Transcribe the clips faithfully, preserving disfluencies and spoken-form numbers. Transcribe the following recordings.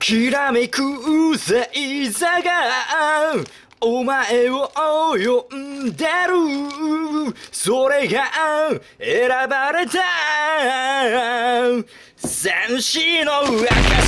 きらめく星座がお前を呼んでる。それが選ばれた戦士の証。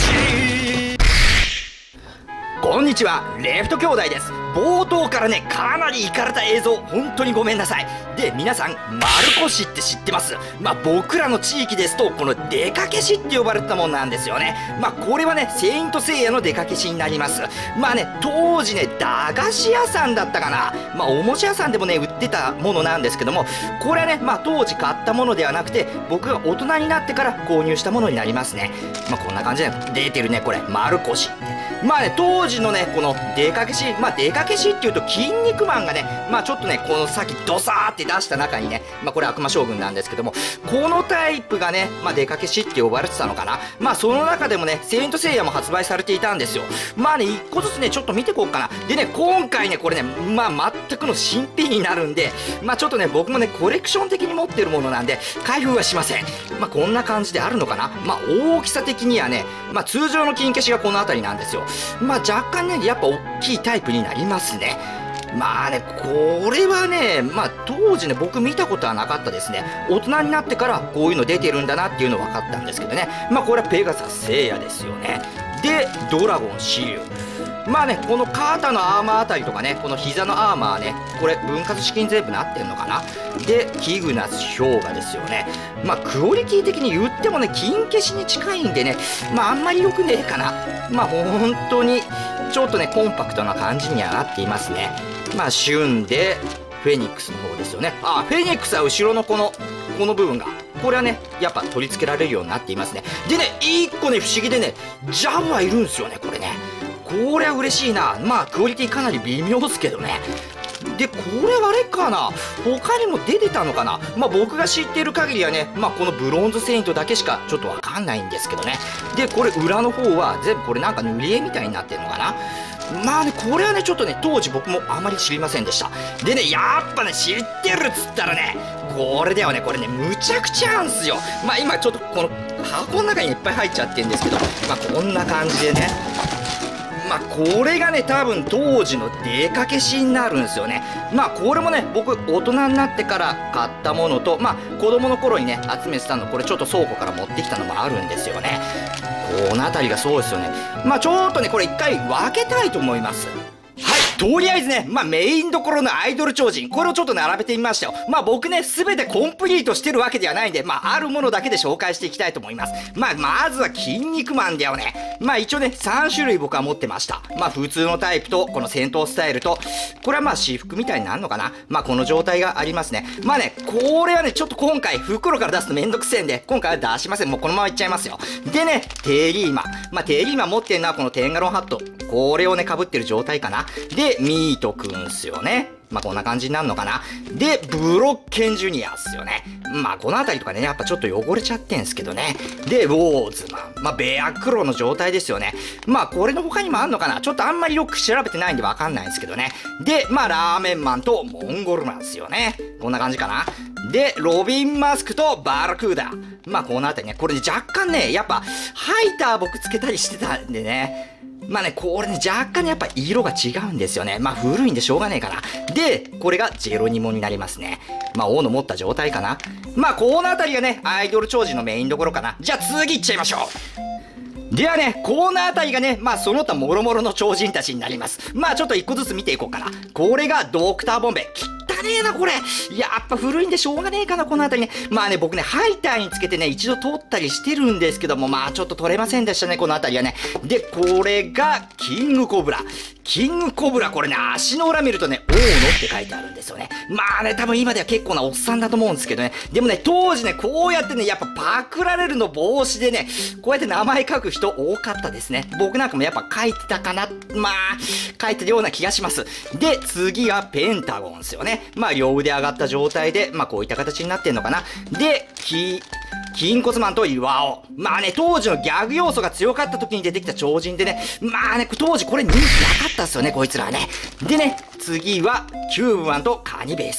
こんにちは、レフト兄弟です。冒頭からね、かなりイカれた映像、本当にごめんなさい。で、皆さん、丸越って知ってます？まあ、僕らの地域ですと、この出かけしって呼ばれてたもんなんですよね。まあ、これはね、セイントセイヤの出かけしになります。まあね、当時ね、駄菓子屋さんだったかな。まあ、おもちゃ屋さんでもね、売ってたものなんですけども、これはね、まあ、当時買ったものではなくて、僕が大人になってから購入したものになりますね。まあ、こんな感じで出てるね、これ、丸越って。まあね、当時のね、この出かけし、まあ、出かけしっていうと、筋肉マンがね、まあちょっとね、このさっきドサーって出した中にね、まあこれ悪魔将軍なんですけども、このタイプがね、まあ出かけしって呼ばれてたのかな。まあその中でもね、セイントセイヤも発売されていたんですよ。まあね、一個ずつね、ちょっと見ていこうかな。でね、今回ね、これね、まあ全くの新品になるんで、まあちょっとね、僕もね、コレクション的に持ってるものなんで、開封はしません。まあこんな感じであるのかな。まあ大きさ的にはね、まあ通常の金消しがこの辺りなんですよ。まあ若干ね、やっぱ大きいタイプになりますね。まあね、これはね、まあ当時ね、僕見たことはなかったですね。大人になってからこういうの出てるんだなっていうの分かったんですけどね。まあこれはペガサス聖夜ですよね。で、ドラゴンシリュウ。まあね、この肩のアーマーあたりとかね、この膝のアーマーね、これ分割式に全部なってんのかな。で、キグナス氷河ですよね。まあクオリティ的に言ってもね、金消しに近いんでね、まああんまり良くねえかな。まあ本当にちょっとね、コンパクトな感じにはなっていますね。まあ旬でフェニックスの方ですよね。あ、フェニックスは後ろのこのこの部分がこれはね、やっぱ取り付けられるようになっていますね。でね、一個ね、不思議でね、ジャブはいるんですよね、これね。これは嬉しいな。まあクオリティかなり微妙ですけどね。で、これはあれかな、他にも出てたのかな。まあ僕が知っている限りはね、まあこのブロンズセイントだけしかちょっとわかんないんですけどね。で、これ裏の方は全部これなんか塗り絵みたいになってるのかな。まあね、これはね、ちょっとね、当時僕もあまり知りませんでした。でね、やっぱね、知ってるっつったらね、これだよね、これね、むちゃくちゃあんすよ。まあ今ちょっとこの箱の中にいっぱい入っちゃってるんですけど、まあこんな感じでね。まあこれがね、多分当時の出かけしになるんですよね。まあこれもね、僕大人になってから買ったものと、まあ子供の頃にね、集めてたの、これちょっと倉庫から持ってきたのもあるんですよね。この辺りがそうですよね。まあちょっとね、これ一回分けたいと思います。はい、とりあえずね、まあメインどころのアイドル超人、これをちょっと並べてみましたよ。まあ僕ね、すべてコンプリートしてるわけではないんで、まああるものだけで紹介していきたいと思います。まあまずは筋肉マンだよね。まあ一応ね、さん種類僕は持ってました。まあ普通のタイプと、この戦闘スタイルと、これはまあ私服みたいになるのかな。まあこの状態がありますね。まあね、これはね、ちょっと今回袋から出すとめんどくせえんで、今回は出しません。もうこのままいっちゃいますよ。でね、テリーマン。まあテリーマン持ってるのはこのテンガロンハット。これをね、被ってる状態かな。で、ミートくんすよね。まあこんな感じになるのかな。で、ブロッケンジュニアっすよね。まあこの辺りとかね、やっぱちょっと汚れちゃってんすけどね。で、ウォーズマン。まあベアクロの状態ですよね。まあこれの他にもあんのかな。ちょっとあんまりよく調べてないんでわかんないんですけどね。で、まあラーメンマンとモンゴルマンっすよね。こんな感じかな。で、ロビンマスクとバラクーダ。まあこの辺りね、これ若干ね、やっぱハイター僕つけたりしてたんでね。まあね、これね、若干ね、やっぱ色が違うんですよね。まあ古いんでしょうがねえかな。で、これがジェロニモになりますね。まあ、王の持った状態かな。まあ、この辺りがね、アイドル超人のメインどころかな。じゃあ次行っちゃいましょう。ではね、この辺りがね、まあその他諸々の超人たちになります。まあちょっと一個ずつ見ていこうかな。これがドクターボンベ。汚ねえな、これ。やっぱ古いんでしょうがねえかな、この辺りね。まあね、僕ね、ハイターにつけてね、一度通ったりしてるんですけども、まあちょっと取れませんでしたね、この辺りはね。で、これが、キングコブラ。キングコブラ、これね、足の裏見るとね、王のって書いてあるんですよね。まあね、多分今では結構なおっさんだと思うんですけどね。でもね、当時ね、こうやってね、やっぱパクられるの防止でね、こうやって名前書く人多かったですね。僕なんかもやっぱ書いてたかな、まあ、書いてるような気がします。で、次はペンタゴンですよね。まあ、両腕上がった状態で、まあ、こういった形になってんのかな。で、き、筋骨マンと岩尾。まあね、当時のギャグ要素が強かった時に出てきた超人でね、まあね、当時これ人気なかったっすよね、こいつらはね。でね、次はキューブマンとカニベース。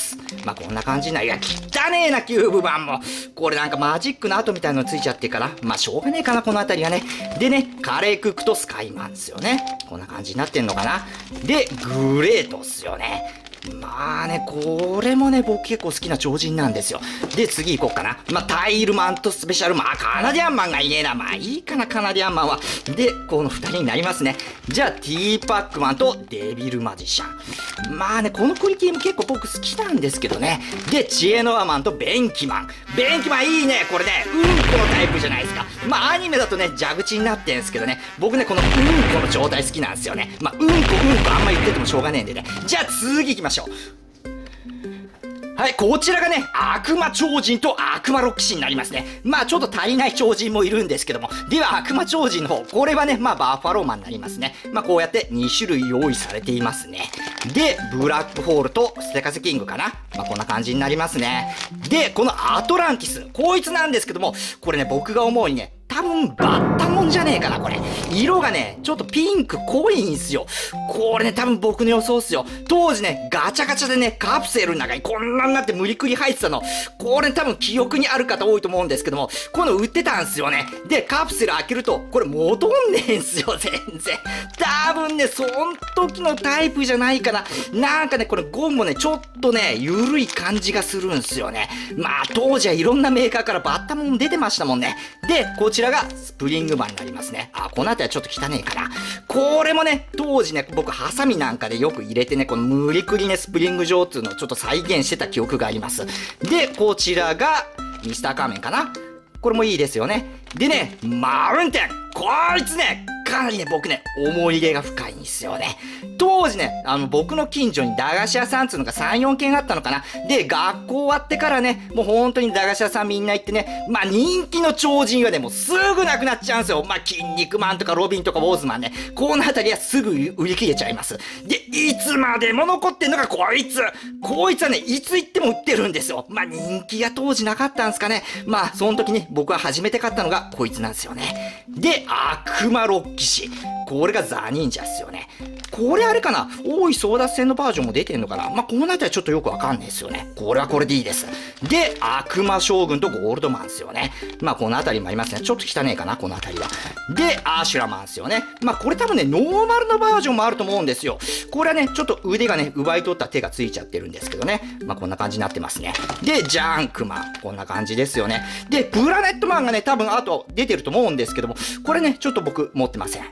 まあこんな感じな、いや、汚ねえな、キューブ版も。これなんかマジックの跡みたいなのついちゃってから、まあしょうがねえかな、この辺りはね。でね、カレークックとスカイマンですよね。こんな感じになってんのかな。で、グレートっすよね。まあね、これもね、僕結構好きな超人なんですよ。で、次行こうかな。まあ、タイルマンとスペシャルマン。あ、カナディアンマンがいねえな。まあ、いいかな、カナディアンマンは。で、この二人になりますね。じゃあ、ティーパックマンとデビルマジシャン。まあね、このクリティも結構僕好きなんですけどね。で、チエノアマンとベンキマン。ベンキマンいいね。これね、うんこのタイプじゃないですか。まあ、アニメだとね、蛇口になってんすけどね。僕ね、このうんこの状態好きなんですよね。まあ、うんこうんこあんま言っててもしょうがねえんでね。じゃあ、次行きましょう。はい、こちらがね、悪魔超人と悪魔ロッキシになりますね。まあちょっと足りない超人もいるんですけども。では悪魔超人の方、これはね、まあバッファローマンになりますね。まあこうやってに種類用意されていますね。で、ブラックホールとステカセキングかな。まあこんな感じになりますね。で、このアトランティス、こいつなんですけども、これね、僕が思うにね、多分バッタモンじゃねえかな、これ。色がね、ちょっとピンク濃いんすよ。これね、多分僕の予想っすよ。当時ね、ガチャガチャでね、カプセルの中にこんなになって無理くり入ってたの。これ、ね、多分記憶にある方多いと思うんですけども、こういうの売ってたんすよね。で、カプセル開けると、これ戻んねえんすよ、全然。多分ね、そん時のタイプじゃないかな。なんかね、これゴムもね、ちょっとね、ゆるい感じがするんすよね。まあ、当時はいろんなメーカーからバッタモン出てましたもんね。で、こちらこちらがスプリングマンになりますね。あ、この辺りはちょっと汚ねえかな。これもね、当時ね、僕、ハサミなんかでよく入れてね、この無理くりね、スプリング状っていうのをちょっと再現してた記憶があります。で、こちらが、ミスターカーメンかな。これもいいですよね。でね、マウンテン。こいつね、かなりね、僕ね、思い入れが深いんですよね。当時ね、あの、僕の近所に駄菓子屋さんっていうのがさん、よんけんあったのかな。で、学校終わってからね、もう本当に駄菓子屋さんみんな行ってね、まあ人気の超人はね、もうすぐなくなっちゃうんですよ。まあ、筋肉マンとかロビンとかウォーズマンね。この辺りはすぐ売り切れちゃいます。で、いつまでも残ってんのがこいつ。こいつはね、いつ行っても売ってるんですよ。まあ人気が当時なかったんですかね。まあ、その時に僕は初めて買ったのがこいつなんですよね。で、悪魔ロッキシ。これがザ・忍者っすよね。これあれかな、大井争奪戦のバージョンも出てんのかな。まあ、この辺りはちょっとよくわかんないですよね。これはこれでいいです。で、悪魔将軍とゴールドマンっすよね。まあ、この辺りもありますね。ちょっと汚ねえかな、この辺りは。で、アーシュラマンっすよね。まあ、これ多分ね、ノーマルのバージョンもあると思うんですよ。これはね、ちょっと腕がね、奪い取った手がついちゃってるんですけどね。まあ、こんな感じになってますね。で、ジャンクマン。こんな感じですよね。で、プラネットマンがね、多分あと出てると思うんですけども、これね、ちょっと僕持ってません。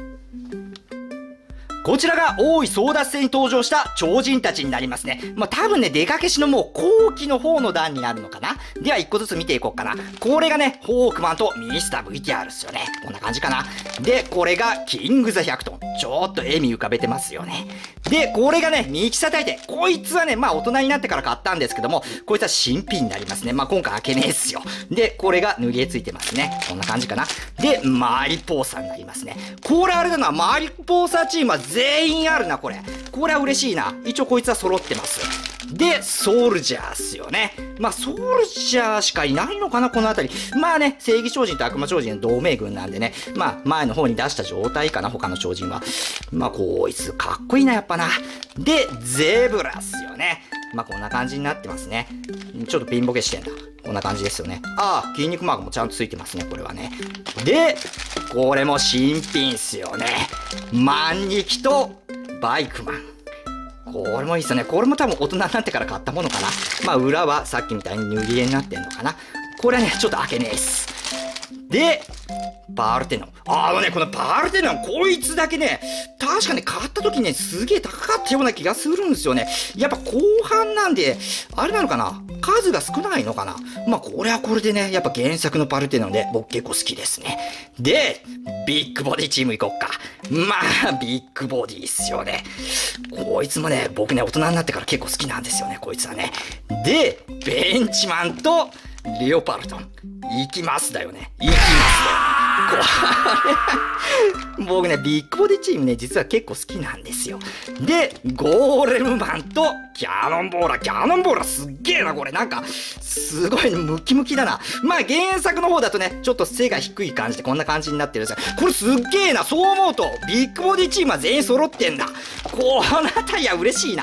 こちらが大井争奪戦に登場した超人たちになりますね。まあ、多分ね、出かけしのもう後期の方の段になるのかな。では一個ずつ見ていこうかな。これがね、ホークマンとミスター ブイティーアール ですよね。こんな感じかな。で、これがキングザひゃくトン。ちょっと笑み浮かべてますよね。で、これがね、ミキサ大帝。こいつはね、まあ大人になってから買ったんですけども、こいつは新品になりますね。まあ今回開けねえっすよ。で、これが塗り絵ついてますね。こんな感じかな。で、マリポーサーになりますね。これあれだな、マリポーサーチームは全員あるな、これ。これは嬉しいな。一応こいつは揃ってます。で、ソルジャーっすよね。まあ、ソルジャーしかいないのかな、このあたり。まあね、正義超人と悪魔超人の同盟軍なんでね。まあ、前の方に出した状態かな、他の超人は。まあ、こいつ、かっこいいな、やっぱな。で、ゼブラっすよね。まあ、こんな感じになってますね。ちょっとピンボケしてんだ。こんな感じですよね。ああ、筋肉マークもちゃんとついてますね、これはね。で、これも新品っすよね。万力とバイクマン。これもいいっすよね。これも多分大人になってから買ったものかな。まあ裏はさっきみたいに塗り絵になってんのかな。これはね、ちょっと開けねえっす。で、パールテノン。あのね、このパールテノン、こいつだけね、確かね、買った時ね、すげえ高かったような気がするんですよね。やっぱ後半なんで、あれなのかな、数が少ないのかな。まあこれはこれでね、やっぱ原作のパルテノンで僕結構好きですね。で、ビッグボディチーム行こっか。まあ、ビッグボディっすよね。こいつもね、僕ね、大人になってから結構好きなんですよね、こいつはね。で、ベンチマンとレオパルトン。行きますだよね。行きますだよ。これ僕ね、ビッグボディチームね、実は結構好きなんですよ。で、ゴーレムマンとキャノンボーラー。キャノンボーラーすっげえな、これ。なんか、すごいムキムキだな。まあ、原作の方だとね、ちょっと背が低い感じでこんな感じになってるんですよ。これすっげえな。そう思うと、ビッグボディチームは全員揃ってんだ。このあたりは嬉しいな。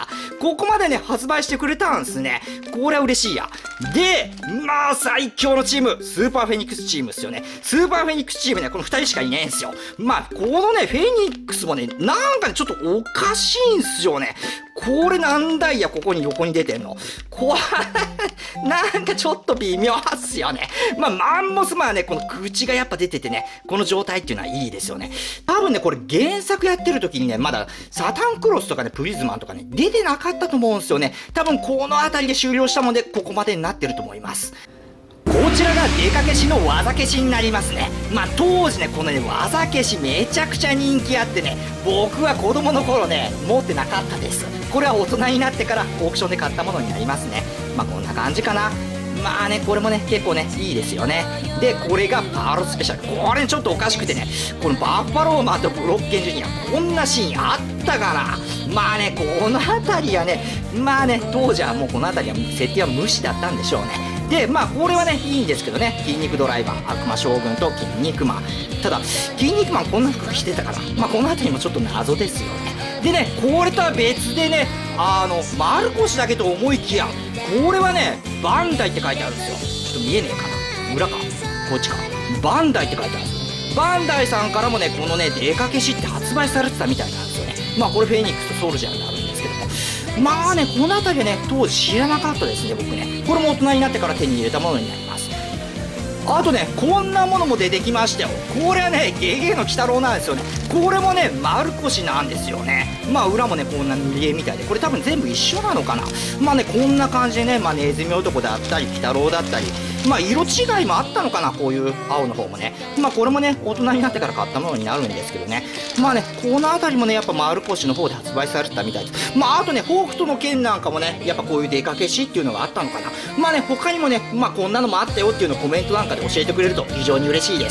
ここまでね、発売してくれたんですね。これは嬉しいや。で、まあ、最強のチーム、スーパーフェニックスチームですよね。スーパーフェニックスチームね、このふたりしかいないんですよ。まあ、このね、フェニックスもね、なんかね、ちょっとおかしいんすよね。これなんだいや、ここに横に出てんの。これ、なんかちょっと微妙っすよね。まあ、マンモスマンはね、この口がやっぱ出ててね、この状態っていうのはいいですよね。多分ね、これ原作やってる時にね、まだサタンクロスとかね、プリズマンとかね、出てなかったと思うんですよね。多分この辺りで終了したので、ここまでになってると思います。こちらが出かけしの技消しになりますね。まあ当時ね、このね、技消しめちゃくちゃ人気あってね、僕は子供の頃ね、持ってなかったです。これは大人になってからオークションで買ったものになりますね。まあこんな感じかな。まあね、これもね、結構ね、いいですよね。で、これがパールスペシャル。これちょっとおかしくてね、このバッファローマンとブロッケンジュニア、こんなシーンあったかな。まあね、この辺りはね、まあね、当時はもうこの辺りは設定は無視だったんでしょうね。で、まあ、これはね、いいんですけどね、筋肉ドライバー、悪魔将軍と筋肉マン。ただ、筋肉マンこんな服着てたから、まあ、この辺りもちょっと謎ですよね。でね、これとは別でね、あの、マルコシだけと思いきや、これはね、バンダイって書いてあるんですよ。ちょっと見えねえかな。裏か。こっちか。バンダイって書いてあるんですよ。バンダイさんからもね、このね、出かけしって発売されてたみたいなんですよね。まあ、これフェニックスとソルジャーになるんですけども。まあね、この辺りはね、当時知らなかったですね、僕ね。これも大人になってから手に入れたものになります。あとね、こんなものも出てきましたよ。これはね、ゲゲゲの鬼太郎なんですよね。これもね、丸腰なんですよね。まあ、裏もね、こんな塗り絵みたいで、これ多分全部一緒なのかな。まあね、こんな感じでね、まあ、ネズミ男だったり、鬼太郎だったり、まあ、色違いもあったのかな、こういう青の方もね。まあ、これもね、大人になってから買ったものになるんですけどね。まあね、この辺りもね、やっぱ丸腰の方で発売されてたみたいです。まあ、あとね、北斗の剣なんかもね、やっぱこういう出かけしっていうのがあったのかな。まあね、他にもね、まあ、こんなのもあったよっていうのをコメントなんかで教えてくれると非常に嬉しいです。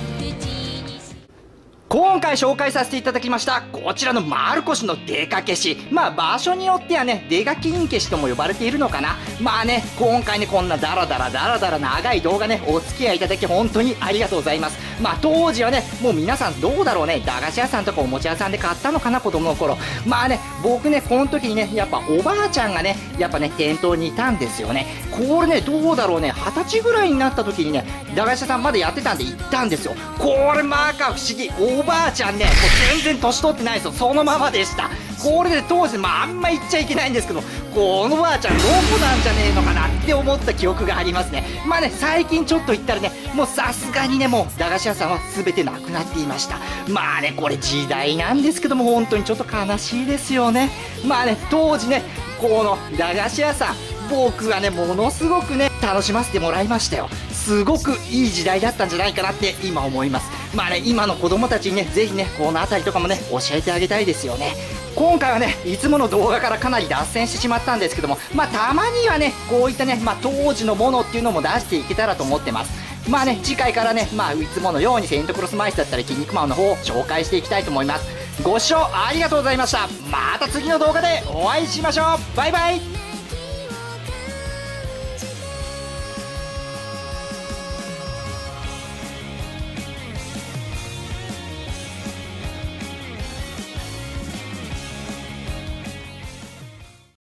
今回紹介させていただきましたこちらのマルコシの出かけし、まあ場所によってはね、出がきん消しとも呼ばれているのかな。まあね、今回ね、こんなダラダラダラダラ長い動画ね、お付き合いいただき本当にありがとうございます。まあ当時はね、もう皆さんどうだろうね、駄菓子屋さんとかおもちゃ屋さんで買ったのかな、子供の頃。まあね、僕ね、この時にね、やっぱおばあちゃんがね、やっぱね、店頭にいたんですよね。これね、どうだろうね、はたちぐらいになった時にね、駄菓子屋さんまだやってたんで行ったんですよ。これまあか不思議、おばあちゃんね、もう全然年取ってないですよ。そのままでした。これで当時、まああんま言っちゃいけないんですけど、このばあちゃんどこなんじゃねえのかなって思った記憶がありますね。まあね、最近ちょっと言ったらね、もうさすがにね、もう駄菓子屋さんは全てなくなっていました。まあね、これ時代なんですけども、本当にちょっと悲しいですよね。まあね、当時ね、この駄菓子屋さん、僕はね、ものすごくね、楽しませてもらいましたよ。すごくいい時代だったんじゃないかなって今思います。まあね、今の子供たちにね、ぜひね、この辺りとかもね、教えてあげたいですよね。今回はね、いつもの動画からかなり脱線してしまったんですけども、まあたまにはね、こういったね、まあ当時のものっていうのも出していけたらと思ってます。まあね、次回からね、まあいつものようにセイントクロスマイスだったり、筋肉マンの方を紹介していきたいと思います。ご視聴ありがとうございました。また次の動画でお会いしましょう。バイバイ。